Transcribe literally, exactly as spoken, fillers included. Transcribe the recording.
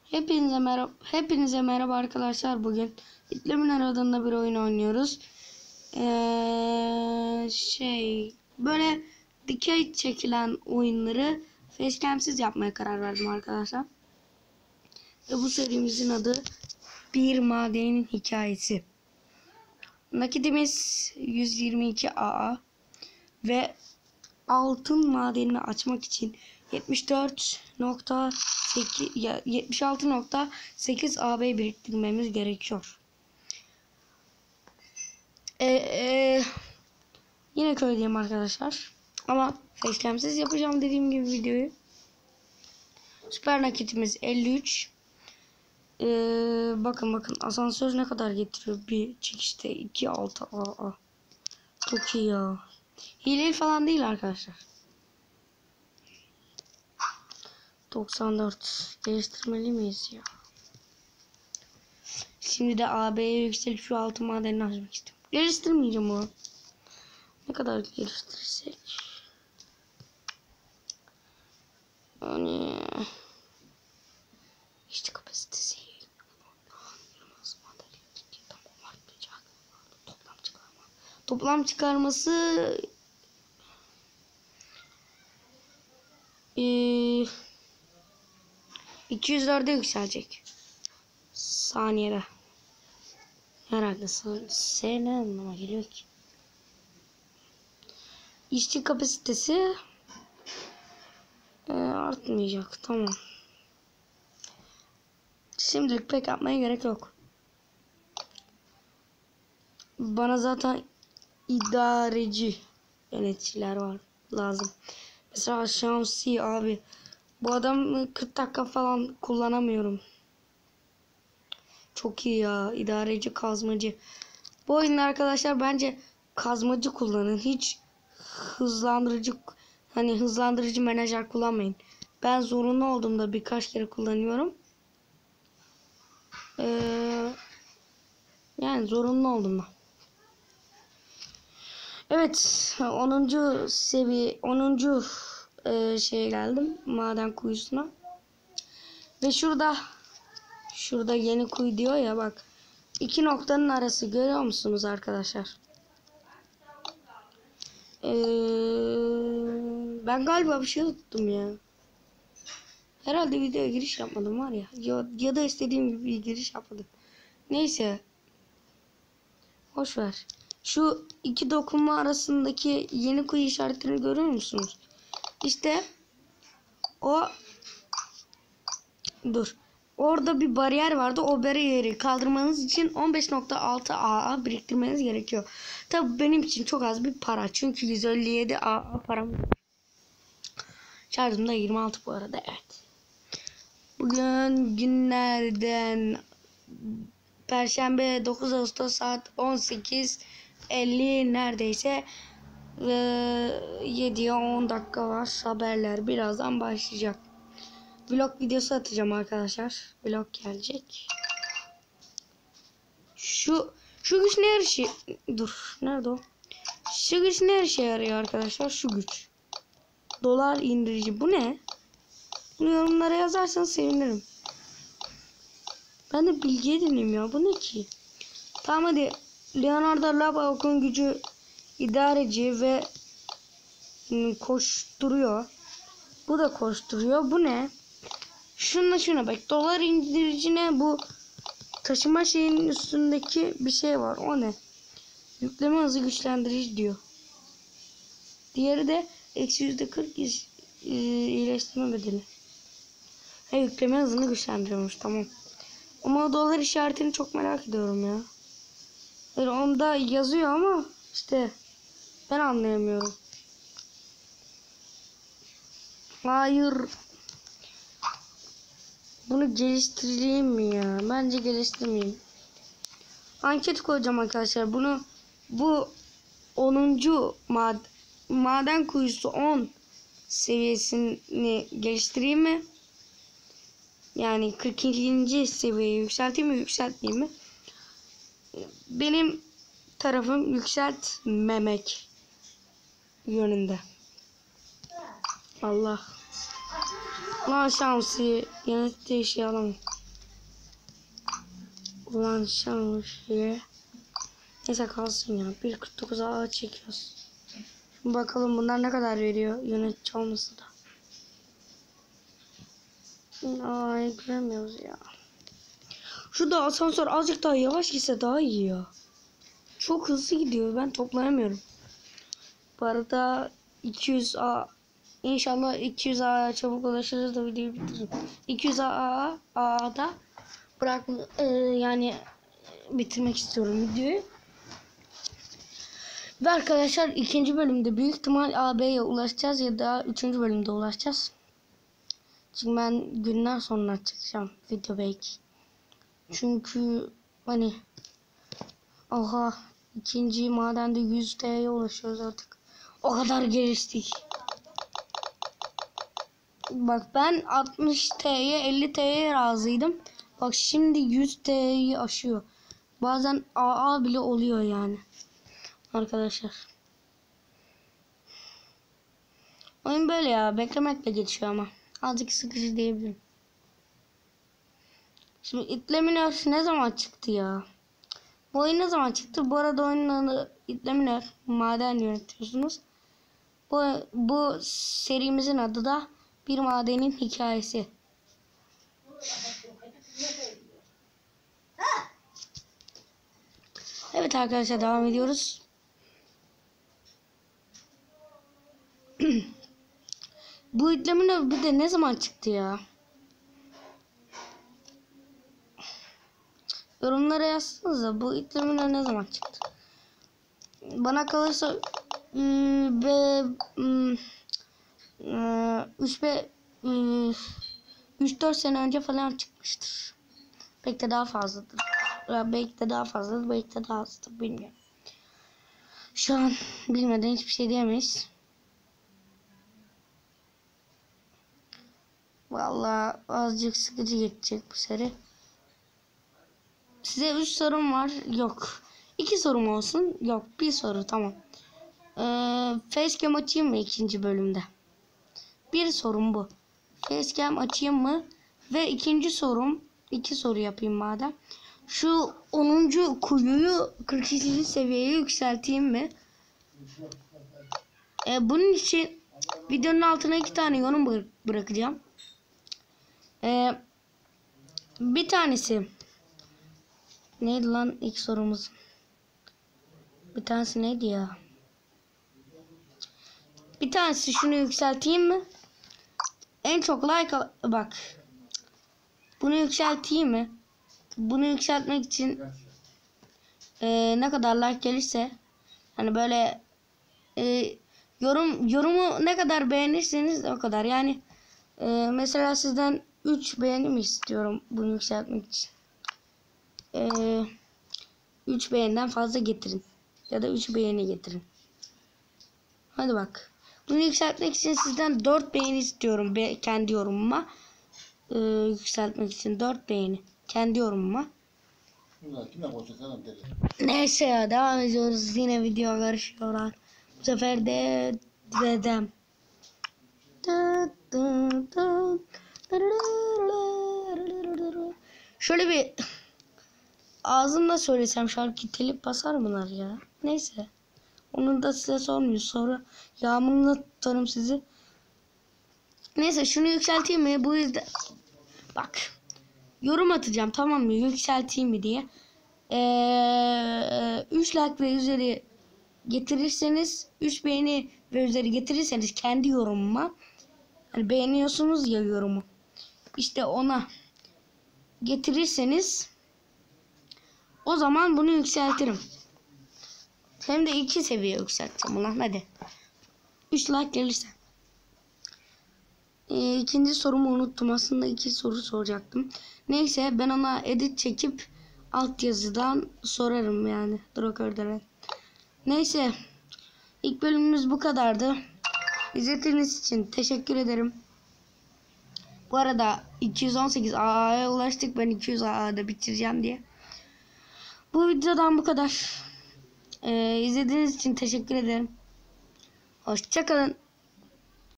Hepinize merhaba. Hepinize merhaba arkadaşlar. Bugün İtleminer adında bir oyun oynuyoruz. Ee, şey böyle dikey çekilen oyunları facecam'siz yapmaya karar verdim arkadaşlar. Ve bu serimizin adı Bir Madenin Hikayesi. Nakitimiz yüz yirmi iki A A ve altın madenini açmak için yetmiş dört nokta sekiz yetmiş altı nokta sekiz A B biriktirmemiz gerekiyor. Ee, e, yine köydeyim arkadaşlar. Ama facecam'siz yapacağım dediğim gibi videoyu. Süper nakitimiz elli üç. Ee, bakın bakın asansör ne kadar getiriyor bir çekişte. iki altı A A. Çok iyi ya. Hileli falan değil arkadaşlar. doksan dört geliştirmeli miyiz ya? Şimdi de A B'ye yükselip şu altın madenini açmak istiyorum. Geliştirmeyeceğim onu. Ne kadar geliştirirsek. Yani işte kapasitesi toplam çıkarma. Toplam çıkarması ee, iki yüz dörde yükselecek. Saniyede. Herhalde S ne anlama geliyor ki? İşçi kapasitesi e, artmayacak. Tamam. Şimdilik pek yapmaya gerek yok. Bana zaten idareci yöneticiler var lazım. Mesela Şamsi abi. Bu adam kırk dakika falan kullanamıyorum. Çok iyi ya. İdareci, kazmacı. Bu oyunda arkadaşlar bence kazmacı kullanın. Hiç hızlandırıcı hani hızlandırıcı menajer kullanmayın. Ben zorunlu olduğumda birkaç kere kullanıyorum. Ee, yani zorunlu olduğumda. Evet, onuncu seviye onuncu E, şeye geldim. Maden kuyusuna. Ve şurada şurada yeni kuyu diyor ya bak. İki noktanın arası görüyor musunuz arkadaşlar? Ee, ben galiba bir şey unuttum ya. Herhalde videoya giriş yapmadım var ya. Ya, ya da istediğim gibi bir giriş yapmadım. Neyse. Hoş ver. Şu iki dokunma arasındaki yeni kuyu işaretini görüyor musunuz? İşte o dur. Orada bir bariyer vardı. O bariyeri kaldırmanız için on beş nokta altı A A biriktirmeniz gerekiyor. Tabi benim için çok az bir para. Çünkü yüz elli yedi A A param. Şarjım da yirmi altı bu arada. Evet. Bugün günlerden Perşembe dokuz Ağustos saat on sekiz elli neredeyse ve yediye on dakika var. Haberler birazdan başlayacak. Vlog videosu atacağım arkadaşlar. Vlog gelecek. Şu şu güç ne işe dur nerede o? Şu güç ne işe yarıyor arkadaşlar? Şu güç. Dolar indirici. Bu ne? Bunu yorumlara yazarsanız sevinirim. Ben de bilgi edineyim ya. Bu ne ki? Tamam hadi. Leonardo Labauk'un gücü idareci ve koşturuyor. Bu da koşturuyor. Bu ne? Şuna şuna bak. Dolar indiricine bu taşıma şeyinin üstündeki bir şey var. O ne? Yükleme hızı güçlendirici diyor. Diğeri de eksi yüzde kırk iyileştirme bedeli. He, yükleme hızını güçlendiriyormuş. Tamam. Ama dolar işaretini çok merak ediyorum ya. Yani onda yazıyor ama işte ben anlayamıyorum. Hayır. Bunu geliştireyim mi ya? Bence geliştirmeyeyim. Anket koyacağım arkadaşlar. Bunu bu onuncu mad maden kuyusu on seviyesini geliştireyim mi? Yani kırk ikinci seviyeye yükselteyim mi, yükseltmeyeyim mi? Benim tarafım yükseltmemek yönünde. Allah. Lan şansı yönetici şey alamam. kullanacağım diye. Neyse kalsın ya. bir kırk dokuz A çekiyoruz. Şimdi bakalım bunlar ne kadar veriyor yönetici olması da. Ay göremiyoruz ya. Şurada asansör azıcık daha yavaş gitse daha iyi ya. Çok hızlı gidiyor. Ben toplayamıyorum. Bu arada iki yüz A inşallah iki yüz A çabuk ulaşırız da videoyu bitiririm. iki yüz A A'da bırak e, yani bitirmek istiyorum videoyu. Ve arkadaşlar ikinci bölümde büyük ihtimal A B'ye ulaşacağız ya da üçüncü bölümde ulaşacağız. Çünkü ben günler sonra çekeceğim video belki. Çünkü hani oha ikinci madende yüz T'ye ulaşıyoruz artık. O kadar geliştik. Bak ben altmış T'ye elli T'ye razıydım. Bak şimdi yüz T'yi aşıyor. Bazen A A bile oluyor yani. Arkadaşlar. Oyun böyle ya. Beklemekle geçiyor ama. Azıcık sıkıcı diyebilirim. Şimdi İtleminör ne zaman çıktı ya? Bu oyun ne zaman çıktı? Bu arada oyunun adı İtleminör. Maden yönetiyorsunuz. Bu, bu serimizin adı da Bir Madenin Hikayesi. Evet arkadaşlar devam ediyoruz. Bu İtleminör bir de ne zaman çıktı ya? Yorumlara yazsanıza bu İtleminör ne zaman çıktı? Bana kalırsa üç dört sene önce falan çıkmıştır. Belki de daha fazladır. Belki de daha fazladır, belki de daha azdır, bilmiyorum. Şu an bilmeden hiçbir şey diyemeyiz. Vallahi azıcık sıkıcı geçecek bu seri. Size üç sorum var. Yok. iki sorum olsun. Yok. Bir soru. Tamam. Ee, Facecam açayım mı ikinci bölümde? Bir sorum bu. Facecam açayım mı? Ve ikinci sorum. iki soru yapayım madem. Şu onuncu kuyuyu kırk ikinci seviyeye yükselteyim mi? Ee, bunun için videonun altına iki tane yorum bırak bırakacağım. Ee, bir tanesi neydi lan ilk sorumuz? Bir tanesi neydi ya? Bir tanesi şunu yükselteyim mi? En çok like bak. Bunu yükselteyim mi? Bunu yükseltmek için e, ne kadar like gelirse hani böyle e, yorum yorumu ne kadar beğenirseniz o kadar. Yani e, mesela sizden üç beğeni mi istiyorum bunu yükseltmek için? E, üç beğeniden fazla getirin. Ya da üç beğeni getirin. Hadi bak. Bunu yükseltmek için sizden dört beğeni istiyorum. Be kendi yorumuma. Ee, yükseltmek için dört beğeni. Kendi yorumuma. Neyse ya devam ediyoruz. Yine video karışıyorlar. Bu sefer de dedem. Şöyle bir ağzımla söylesem şarkı telif basar bunlar ya. Neyse. Onu da size sormuyor. Sonra yağmurla tutarım sizi. Neyse şunu yükselteyim mi? Bu yüzden bak. Yorum atacağım tamam mı? Yükselteyim mi diye. Ee, üç like ve üzeri getirirseniz üç beğeni ve üzeri getirirseniz kendi yorumuma hani beğeniyorsunuz ya yorumu. İşte ona getirirseniz o zaman bunu yükseltirim. Hem de iki seviye yükselteceğim ulan hadi. üç like gelirse. Ee, ikinci sorumu unuttum. Aslında iki soru soracaktım. Neyse ben ona edit çekip altyazıdan sorarım yani. Drakör'den. Neyse. İlk bölümümüz bu kadardı. İzlediğiniz için teşekkür ederim. Bu arada iki yüz on sekiz A'ya ulaştık. Ben iki yüz A'da bitireceğim diye. Bu videodan bu kadar. Ee, izlediğiniz için teşekkür ederim. Hoşça kalın.